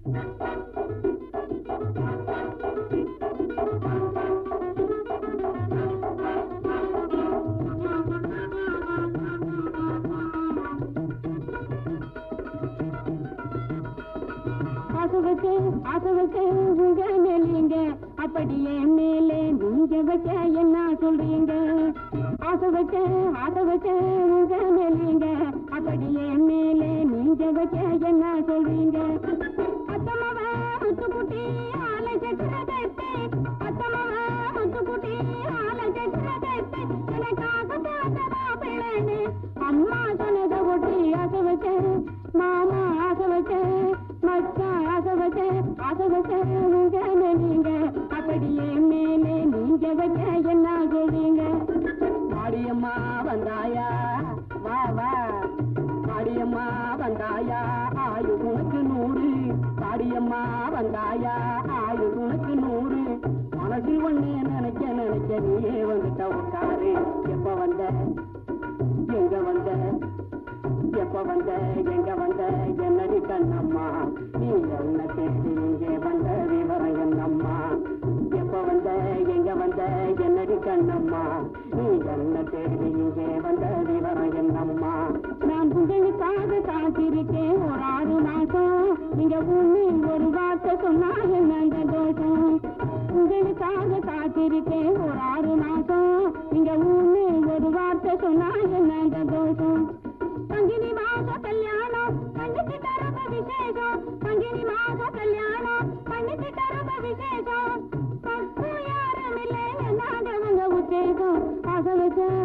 ஆசை வச்ச உங்க மேலீங்க அப்படியே மேலே நீங்க வச்ச என்ன சொல்றீங்க? ஆசை வச்ச உங்க மேலீங்க அப்படியே மேலே நீங்க வச்ச என்ன சொல்றீங்க? அத்தமவ முத்துக்குட்டி ஆலை சக்கர கட்டு, அத்தமவ முத்துக்குட்டி ஆலை சக்கர கட்டு, எனக்காக பார்த்தவா பிள்ளைன்னு அம்மா சொன்னதை ஒட்டி ஆசை வச்ச மாமா ஆசை வச்ச மச்சான் ஆசை வச்ச உங்க மேலீங்க அப்படியே மேலே நீங்க வச்ச என்ன சொல்றீங்க? மாடியம்மா வந்தாயா வா வா, மாடியம்மா வந்தாயா ஆயு உனக்கு 100, மாடியம்மா வந்தாயா ஆயு உனக்கு 100. மனசில் ஒண்ணே நினைக்க நீயே வந்துட்ட உட்காரு. எப்ப வந்த எங்க வந்த, எப்ப வந்த எங்க வந்த என்னடி கண்ணம்மா, நீ என்ன தேடி இங்கே வந்த விவரம் என்னம்மா? எப்ப வந்த எங்க வந்த என்னடி கண்ணம்மா, நீ என்ன தேடி இங்கே வந்த விவரம் என்னம்மா? நான் உங்களுக்காக காத்திருக்கேன் ஒரு 6 மாசம், நீங்க ஒண்ணு ஒரு வார்த்தை சொன்னா என்ன தோஷம்? உங்களுக்காக காத்திருக்கேன் ஒரு 6 மாசம், நீங்க ஒண்ணு ஒரு வார்த்தை சொன்னா என்ன தோஷம்? பங்கினி மாச கல்யாணம் பண்ணிக்கிட்ட ரொம்ப விசேஷம், பங்கினி மாச கல்யாணம் பண்ணிக்கிட்ட ரொம்ப விசேஷம். பக்கம் யாரும் இல்லை என்னாங்க உங்க உத்தேசம்? ஆசை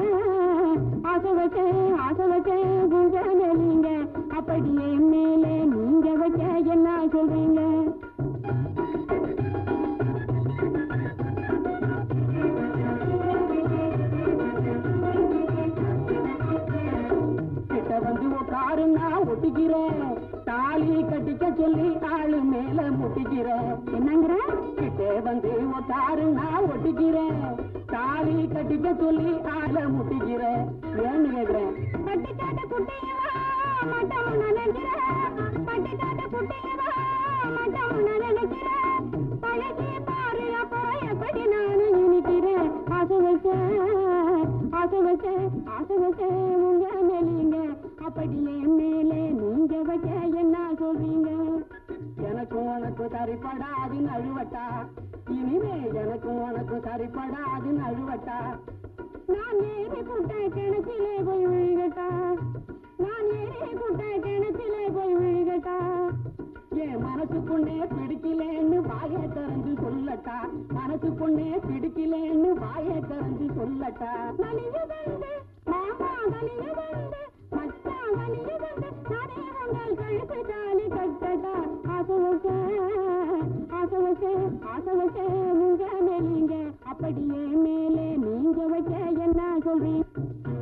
வச்ச உங்க மேலீங்க அப்படியே மேலே நீங்க வச்ச என்ன சொல்றீங்க? வந்து உட்காருன்னா ஒட்டிக்கிறேன், தாலி கட்டிக்க சொல்லி ஆளு மேல முட்டிக்கிறேன். என்னங்கிற? கிட்டே வந்து உட்காருன்னா ஒட்டிக்கிறேன், தாலி கட்டிக்க சொல்லி ஆள முட்டிக்கிறேன். ஏன்னு கேக்குறேன்? பட்டிக்காட்ட குட்டியவா மட்டம் நினைக்கிறேன், பட்டிக்காட்ட குட்டியவா மட்டம் நினைக்கிறேன். பழகி பாரு அப்போ எப்படி நானும் இனிக்கிறேன். ஆசை வச்ச உங்க மேலீங்க அப்படியே மேலே நீங்க வச்ச என்ன சொல்றீங்க? எனக்கும் உனக்கு சரிப்படாதுன்னு அழுவட்டா, இனிமே எனக்கும் உனக்கு சரிப்படாதுன்னு அழுவட்டா. நான் ஏறி கூட்ட கிணத்திலே போய் விழுகட்டா, நான் ஏறி கூட்ட கிணத்திலே போய் விழுகட்டா. என் மனசுக்குள்ளே பிடிக்கலேன்னு வாயை திறந்து சொல்லட்டா, மனசுக்குள்ளே பிடிக்கலேன்னு வாயை திறந்து சொல்லட்டா. நலிவு வந்து மாமா நலிவு வந்து மச்சான் நலிவு வந்து நானே உங்கள் கழுத்து தாலி கட்டட்டா. ஆசை வச்ச உங்க மேலீங்க அப்படியே மேலே நீங்க வச்ச என்ன சொல்றீங்க?